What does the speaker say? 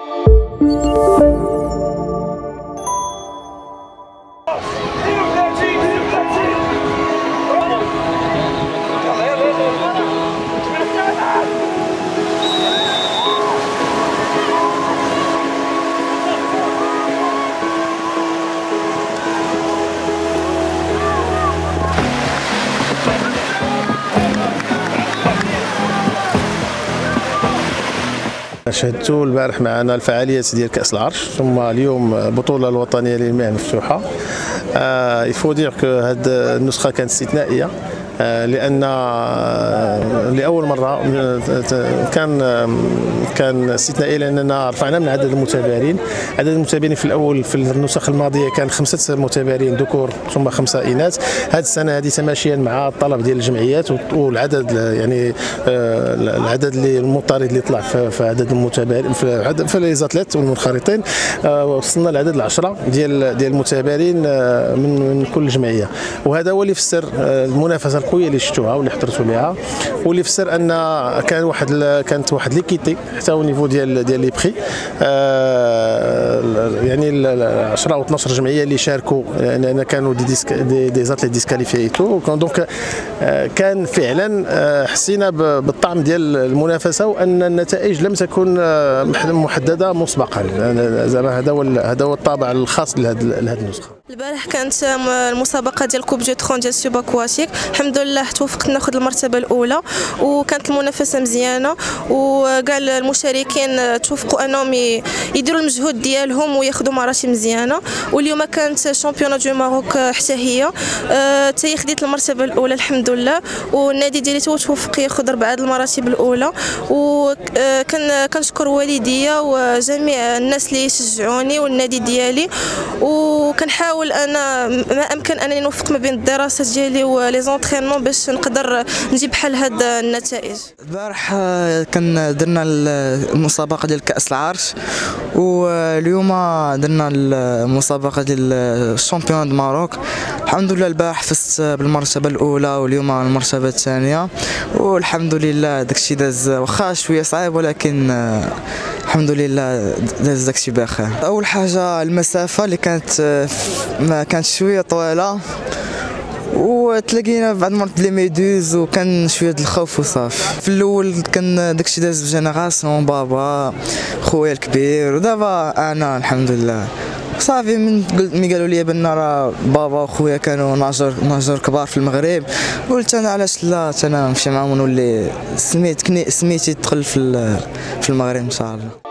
شهدتوا البارح معنا الفعاليات ديال كأس العرش، ثم اليوم البطولة الوطنية للمياه مفتوحة. يفو دير كو هاد النسخة كانت استثنائية، لأن لأول مرة كان استثنائي، لأننا رفعنا من عدد المتابعين. عدد المتابعين في الأول في النسخ الماضية كان 5 متابعين ذكور ثم 5 إناث. هذه السنة هذه تماشيا مع الطلب ديال الجمعيات والعدد، يعني العدد اللي المضطرد اللي طلع في عدد المتابعين في لي زاتليت والمنخرطين، وصلنا لعدد 10 ديال المتابعين من كل جمعية. وهذا هو اللي يفسر المنافسة القويه اللي شفتوها واللي حضرتوا ليها، واللي فسر ان كانت واحد ليكيتي حتى او نيفو ديال لي بري. يعني 10 او 12 جمعيه اللي شاركوا، لان كانوا دي زاتليت ديسكاليفيتو. دونك كان فعلا حسينا بالطعم ديال المنافسه، وان النتائج لم تكن محدده مسبقا. زعما هذا هو الطابع الخاص لهذه النسخه. البارح كانت المسابقه ديال كوب جو 30 ديال سوب اكواتيك، الحمد لله توفقت ناخذ المرتبه الاولى، وكانت المنافسه مزيانه، وكاع المشاركين توفقوا انهم يديروا المجهود ديالهم وياخذوا مراتب مزيانه. واليوم كانت شامبيون دو ماروك حتى هي حتى خديت المرتبه الاولى الحمد لله، والنادي ديالي توفق ياخذ 4 المراتب الاولى. وكنشكر والديا وجميع الناس اللي شجعوني والنادي ديالي، وكنحاول انا ما امكن انني نوفق ما بين الدراسه ديالي ولي زونطرينمون باش نقدر نجيب بحال هاد النتائج. البارح درنا المسابقه ديال كاس العرش، واليوم درنا المسابقه ديال الشامبيون دو ماروك. الحمد لله البارح فزت بالمرتبه الاولى، واليوم المرتبه الثانيه، والحمد لله داكشي داز واخا شويه صعيب، ولكن الحمد لله داز داكشي بخير. اول حاجه المسافه اللي ما كانت شويه طويله، وتلاقينا بعد مرات لي ميدوز، وكان شويه الخوف وصافي. في الاول كان داكشي داز بجينيراسيون بابا خويا الكبير، ودابا انا الحمد لله صافي. ملي قالوا لي بان راه بابا وخويا كانوا ناجور كبار في المغرب، قلت انا علاش لا انا نمشي معاهم ونولي سميتي تدخل في المغرب ان شاء الله.